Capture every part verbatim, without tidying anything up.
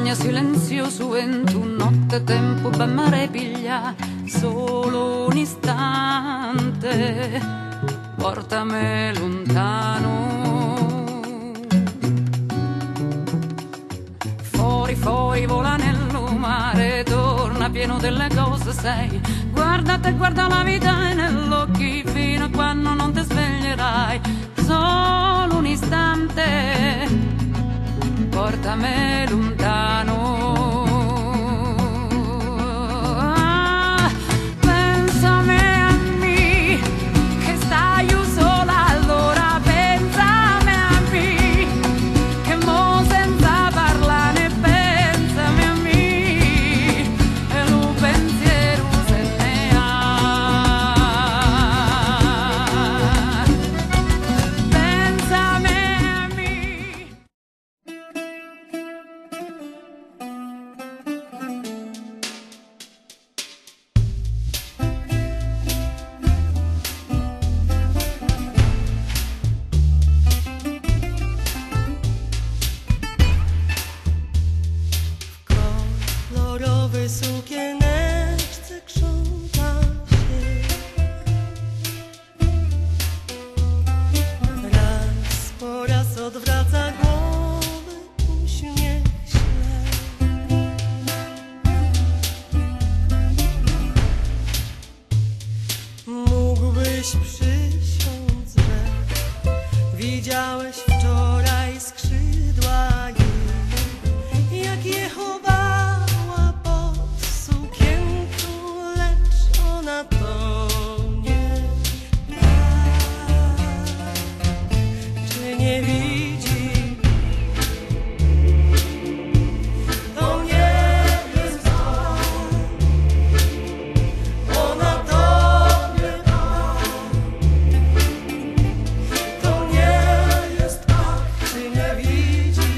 sogna silenzioso in tu notte tempo ben mare piglia solo un istante, portami lontano. Fuori, fuori, vola nel mare, torna pieno delle cose sei. Guarda te, guarda la vita nell'occhi fino a quando non ti sveglierai. Solo un istante, portami lontano. Ah, pensami a me, che stai io sola, allora pensami a me, che mo senza parlare pensami a me, e lo pensiero se ne ha. Pensami a me. Kolorowej sukieneczce krząta się. Raz po raz odwraca głowę, uśmiech śle. Mógłbyś przysiąc, że widziałeś wczoraj skrzydła jej, jak je chowała pod sukienką, lecz ona to nie tak. Czy nie widzi? To nie jest tak. Ona to nie tak. To nie jest tak. Czy nie widzi?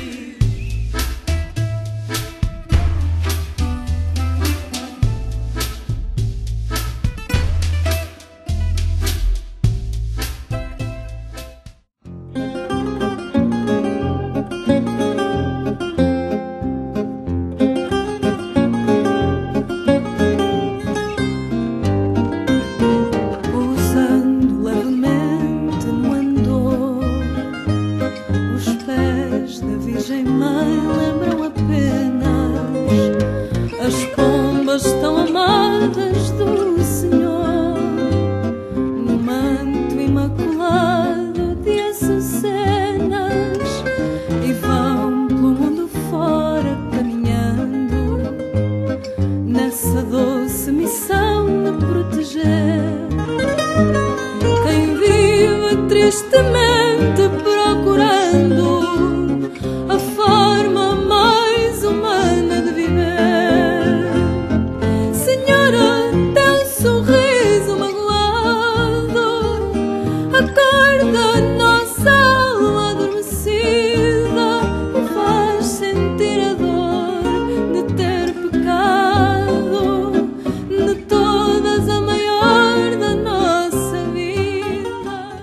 Pousando levemente no andor, os pés da Virgem Mãe lembram apenas as pombas tão amadas do Senhor, no manto imaculado de açucenas, e vão pelo mundo fora caminhando nessa doce missão de proteger quem vive tristemente procurando a forma mais humana de viver. Senhora, teu sorriso magoado acorda nossa alma adormecida e faz sentir a dor de ter pecado, de todas a maior da nossa vida.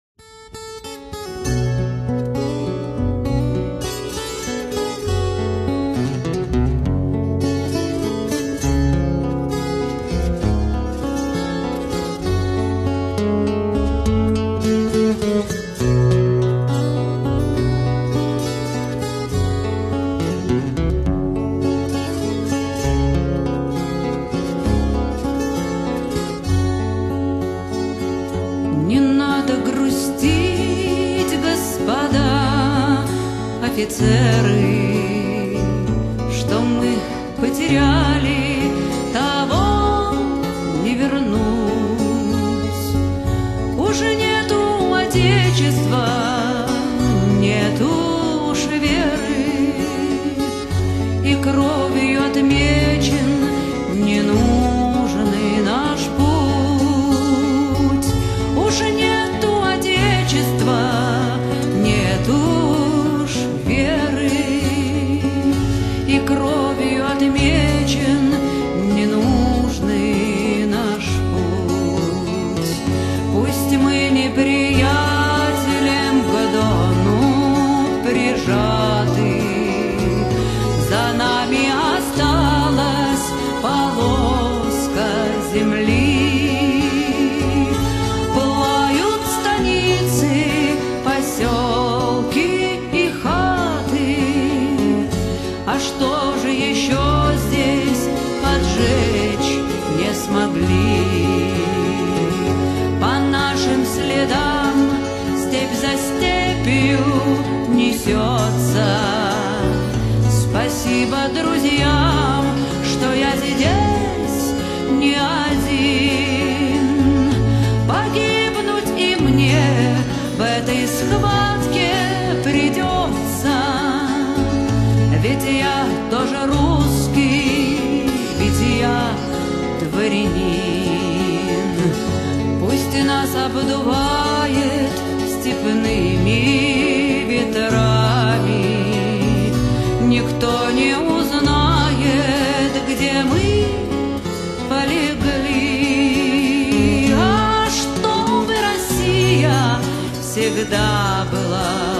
Не надо грустить, господа офицеры, что мы потеряли, того не вернуть. Уже нету отечества, нету уж веры, и кровью отмечен ненужный наш путь. Уже нету отечества, нету уж веры, и кровью отмечен несется. Спасибо друзьям, что я здесь не один. Погибнуть и мне в этой схватке придется. Ведь я тоже русский, ведь я дворянин. Пусть нас обдувает степными ветрами, никто не узнает, где мы полегли. А чтобы Россия всегда была